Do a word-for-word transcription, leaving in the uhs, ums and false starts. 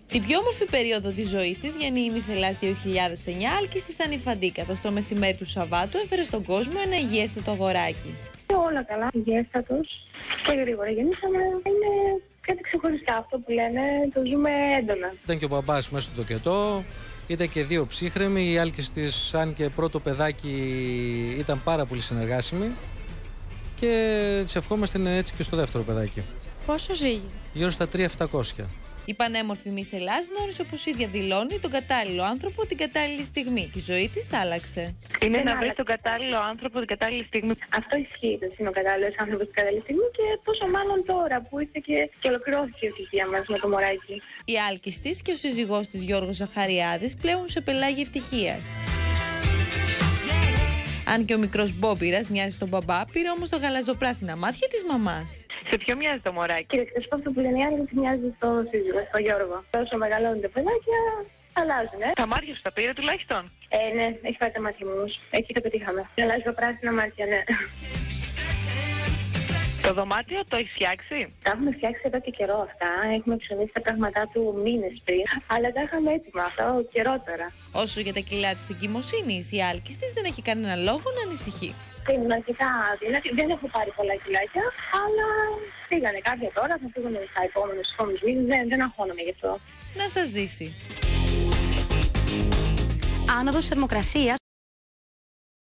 Την πιο όμορφη περίοδο της ζωής της γεννεί η Miss Ελλάς δύο χιλιάδες εννιά, άλκης ήταν υφαντή, καθώς το μεσημέρι του Σαββάτου έφερε στον κόσμο ένα υγιέστατο αγοράκι. Όλα καλά, υγιέστατος και γρήγορα γεννήσαμε. Είναι κάτι ξεχωριστά αυτό που λένε, το ζούμε έντονα. Ήταν και ο μπαμπάς μέσα στο τοκετό, ήταν και δύο ψύχρεμοι, η άλκης της, αν και πρώτο παιδάκι, ήταν πάρα πολύ συνεργάσιμη και της ευχόμαστε είναι έτσι και στο δεύτερο παιδάκι. Πόσο ζύγιζε? Γύρω στα τρία χιλιάδες επτακόσια. Η πανέμορφη Miss Ελλάς γνώρισε, όπως η ίδια δηλώνει, τον κατάλληλο άνθρωπο την κατάλληλη στιγμή και η ζωή της άλλαξε. Είναι να βρει τον κατάλληλο άνθρωπο την κατάλληλη στιγμή. Αυτό ισχύει, ότι είναι ο κατάλληλος άνθρωπος την κατάλληλη στιγμή και πόσο μάλλον τώρα που ήρθε και, και ολοκληρώθηκε η ευτυχία μας με το μωράκι. Η άλκης της και ο σύζυγός της Γιώργος Ζαχαριάδης πλέουν σε πελάγι ευτυχίας. Αν και ο μικρός Μπόμπυρας μοιάζει στον μπαμπά, πήρε όμως τα γαλαζοπράσινα μάτια της μαμάς. Σε ποιο μοιάζει το μωράκι? Και εκτός από αυτό που λένε οι άλλοι, μοιάζει στο σύζυγο, στο Γιώργο. Όσο μεγαλώνουν τα παιδάκια, αλλάζουν, ε. Τα μάτια σου τα πήρε τουλάχιστον? Ε, ναι, έχει πάρει τα μάτια μου όμως. Εκεί το πετύχαμε. Γαλαζοπράσινα μάτια, ναι. Το δωμάτιο το έχει φτιάξει? Τα έχουμε φτιάξει εδώ και καιρό αυτά. Έχουμε ψωνίσει τα πράγματά του μήνες πριν. Αλλά τα είχαμε έτοιμα αυτά καιρό τώρα. Όσο για τα κιλά της εγκυμοσύνης, η άλκης της δεν έχει κανένα λόγο να ανησυχεί. Ήμουν αρκετά δυνατή. Δεν έχω πάρει πολλά κιλάκια, αλλά πήγανε κάποια τώρα. Θα φύγουν στα επόμενα μήνες. Δεν, δεν αγχώνομαι γι' αυτό. Να σας ζήσει. Άνοδος θερμοκρασίας.